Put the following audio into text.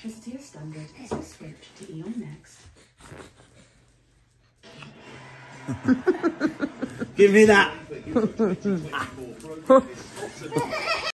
electricity is standard, so switch to Eon Next. Give me that.